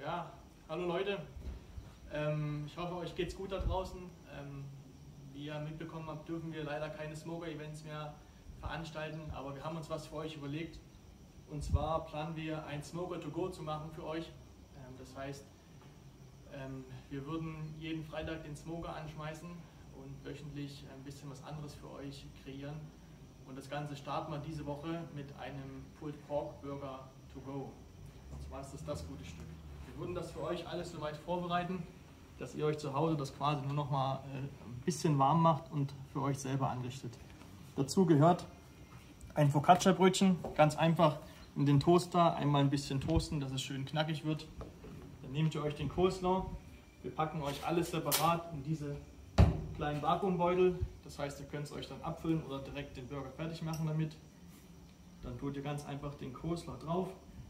Ja, hallo Leute. Ich hoffe, euch geht's gut da draußen. Wie ihr mitbekommen habt, dürfen wir leider keine Smoker-Events mehr veranstalten, aber wir haben uns was für euch überlegt. Und zwar planen wir ein Smoker to go zu machen für euch. Das heißt, wir würden jeden Freitag den Smoker anschmeißen und wöchentlich ein bisschen was anderes für euch kreieren. Und das Ganze starten wir diese Woche mit einem Pulled Pork Burger to go. Und zwar ist das gute Stück. Wir würden das für euch alles soweit vorbereiten, dass ihr euch zu Hause das quasi nur noch mal ein bisschen warm macht und für euch selber anrichtet. Dazu gehört ein Focaccia-Brötchen, ganz einfach in den Toaster einmal ein bisschen toasten, dass es schön knackig wird. Dann nehmt ihr euch den Coleslaw, wir packen euch alles separat in diese kleinen Vakuumbeutel. Das heißt, ihr könnt es euch dann abfüllen oder direkt den Burger fertig machen damit. Dann tut ihr ganz einfach den Coleslaw drauf.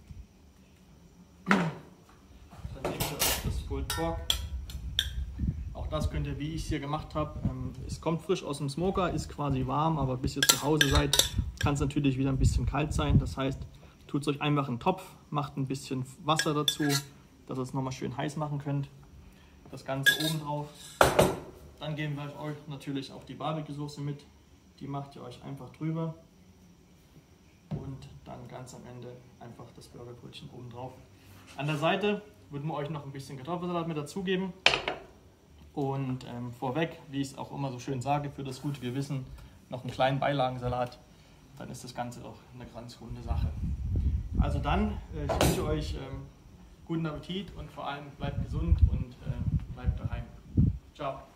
Dann nehmt ihr euch das Pulled Pork. Auch das könnt ihr, wie ich es hier gemacht habe. Es kommt frisch aus dem Smoker, ist quasi warm, aber bis ihr zu Hause seid, kann es natürlich wieder ein bisschen kalt sein. Das heißt, tut es euch einfach in den Topf, macht ein bisschen Wasser dazu, dass ihr es nochmal schön heiß machen könnt. Das Ganze oben drauf. Dann geben wir euch natürlich auch die Barbecue-Soße mit. Die macht ihr euch einfach drüber. Und dann ganz am Ende einfach das Burgerbrötchen oben drauf. An der Seite würden wir euch noch ein bisschen Kartoffelsalat mit dazugeben. Und vorweg, wie ich es auch immer so schön sage, für das gute Gewissen noch einen kleinen Beilagensalat. Dann ist das Ganze auch eine ganz runde Sache. Also dann, ich wünsche euch guten Appetit und vor allem bleibt gesund und bleibt daheim. Ciao.